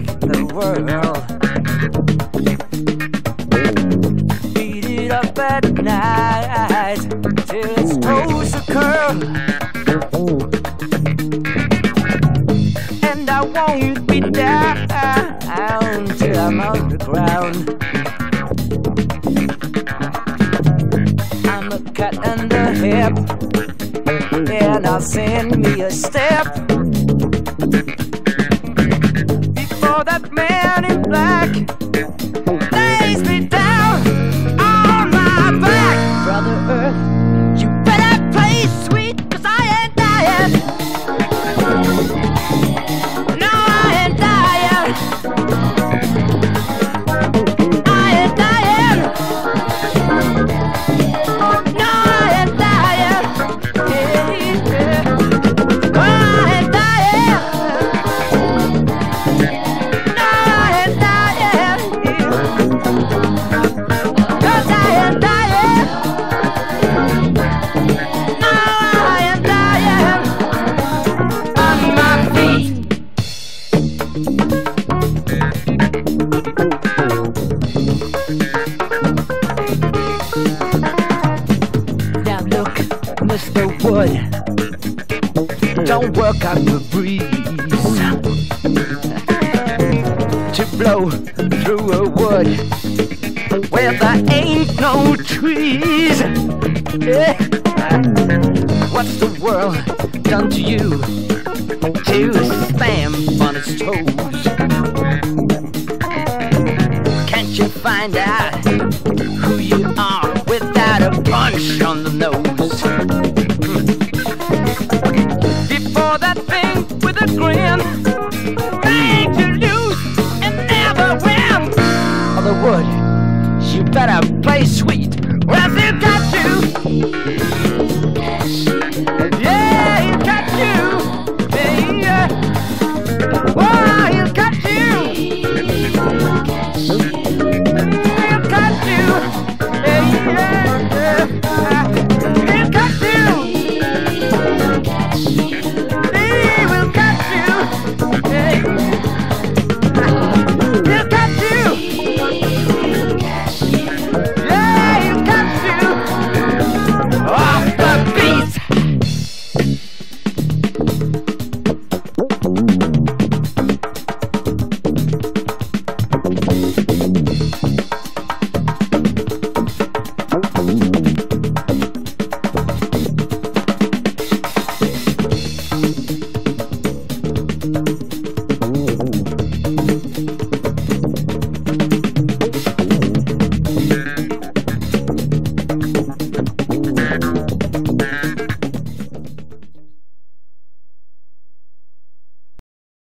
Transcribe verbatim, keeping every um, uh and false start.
shake the world. Beat it up at night till its toes to curl. And I won't be down till I'm on the ground. I'm a cut in the hip, and I'll send me a step before that man in black lays me down on my back. Brother Earth, you better play sweet, 'cause I ain't dying. No, I ain't dying. I ain't dying. No, I ain't dying. Yeah, yeah. Oh, I ain't dying. No, I ain't dying. Cause I ain't dying. No, I ain't dying. On my feet. Now look, Mister Wood, don't work out the breeze to blow through a wood where there ain't no trees. Yeah. What's the world done to you to stamp on its toes? Can't you find out who you are without a punch on the nose? Before that thing with a grin made you lose and never win. Other wood, you better play sweet, or else it got you.